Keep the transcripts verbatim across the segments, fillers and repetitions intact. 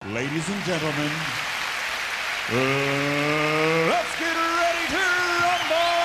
Ladies and gentlemen, uh, let's get ready to rumble!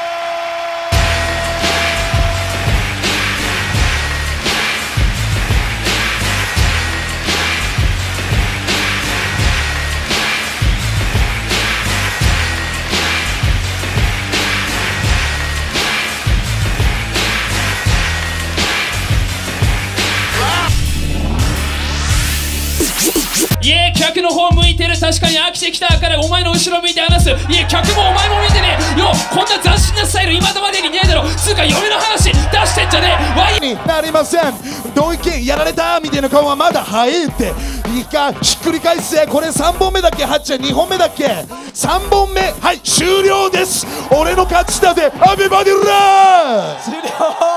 いえ、客の方向いてる。確かに飽きてきたからお前の後ろ向いて話す。いえ、客もお前も見てねえよ。こんな斬新なスタイル今までにねえだろ。つうか嫁の話出してんじゃねえ。ワイになりません。同意見やられたみたいな顔はまだ早いって。いいか、ひっくり返せ。これさんぼんめだっけ。はっちゃんにほんめだっけ。さんぼんめ、はい、終了です。俺の勝ちだぜ。アビバディラー終了。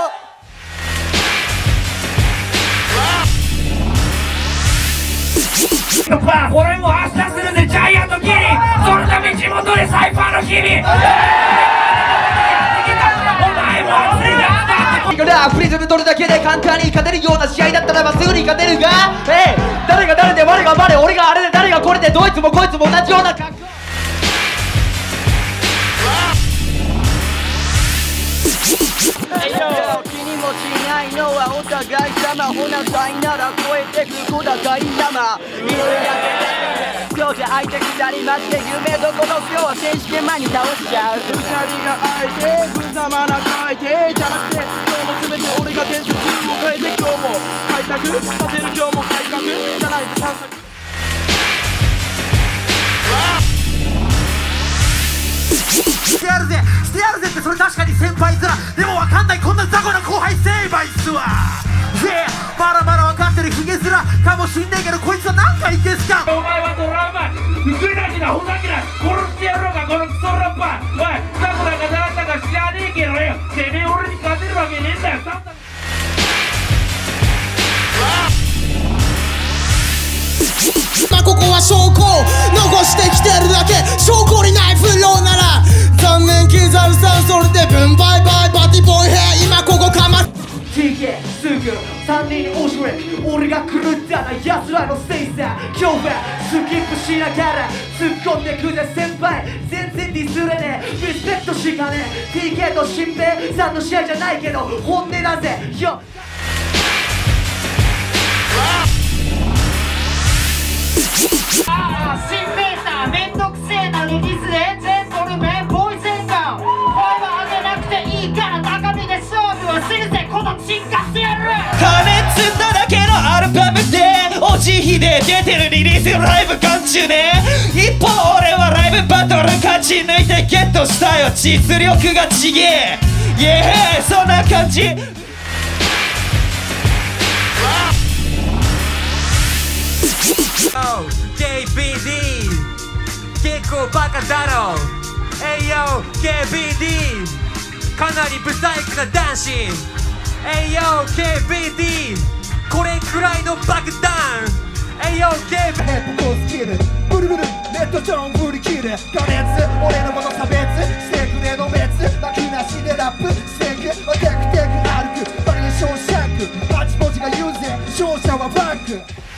俺も明日するぜジャイアントキリ。そのため地元でサイファーの日々。お前も熱いな。 プリズム取るだけで簡単に勝てるような試合だったらばすぐに勝てるが、えー、誰が誰で我が我、俺があれで誰がこれで、どいつもこいつも同じような格好。気にもしないのはお互い様。ほなさいなら超えてく小高い山。今日じゃ相手二人待って夢どころ。今日は選手権前に倒しちゃう。二人が相手無様な回転じゃなくて、今日も全て俺が伝説を変えて、今日も開拓させる。今日も改革じゃないと探索。してやるぜしてやるぜって、それ確かに先輩面。でも分かんないこんな雑魚な後輩成敗っすわ。Yeah、まだまだ分かってるヒゲ面かもしんねえけど、こいつはなんかいけすか。お前はドラマふざけなふざけな殺してやろうかこのクソラッパー。おい雑魚なんかなんだか知らねえけどよ。てめえ俺に勝てるわけねえんだよ。 まあここは証拠残してきてるだけ。証拠にないフローなら残念刻むさん。それで分バイバイバティボーイヘイ。今ここかま ティーケー すぐさんにんに押しれ。俺が狂ったら奴らのせいさ。今日はスキップしながら突っ込んでくぜ先輩。全然ディスれねえ、リスペクトしかねえ。 ティーケー と新平さんの試合じゃないけど本音だぜよ。 ああ、新メーターめんどくせえなリリースで全ボルメボーイセンガー。声は上げなくていいから高みで勝負をするぜ。このチンカしてやる。 加熱だらけのアルバムでおじひで出てるリリースライブ間中ね。一方俺はライブバトル勝ち抜いてゲットしたよ。実力がちげえ。イエーイ、そんな感じ。 ケービーディー 結構バカだろ。エイヨ ケービーディー かなりブサイクな男子。エイヨ ケービーディー これくらいの爆弾。エイヨ ケービーディーヘッドコースキルブルブルレッドゾーン振り切る。加熱俺のこと差別してくれの別。泣きなしでラップしてくテクテク歩くバリエーションシャンク。パチポチが言うぜ勝者はバンク。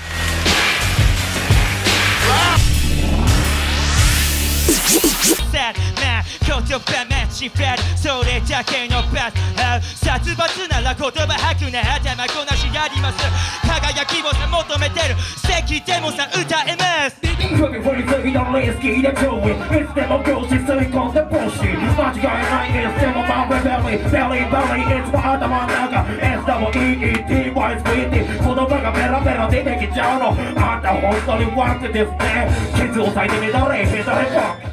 言葉マッチフェルそれだけのバス殺伐なら言葉吐くな。頭こなしやります。輝きをさ求めてる素敵でもさ歌えます。 首振りすぎのリスキーで注意。いつでも凝視吸い込んでポッシー。間違いないにしてもマンベベリーベリーベリーいつも頭の中 エスダブリューイーティーワイエスピーティー 言葉がペラペラ出てきちゃうの。あんた本当にワークですね。ケツを裂いてみたれヘタレパン。